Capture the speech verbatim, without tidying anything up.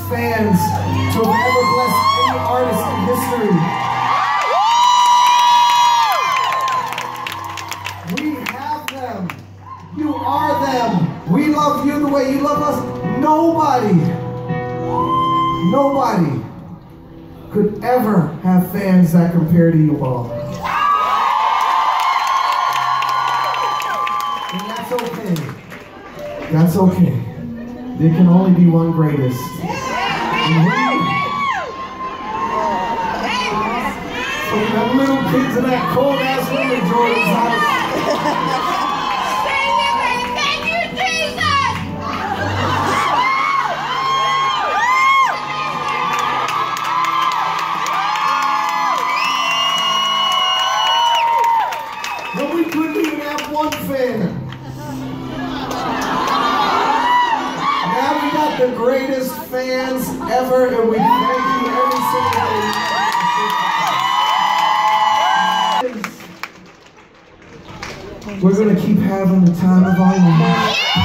fans to have ever blessed any artist in history. We have them. You are them. We love you the way you love us. Nobody, nobody could ever have fans that compare to you all. And that's okay. That's okay. There can only be one greatest. And we, from them little kids in that cold ass room in Jordan's house. Thank you, Jesus! But we couldn't even have one fan. Now we got the greatest fans ever, and we thank you every single day. We're gonna keep having the time of our lives.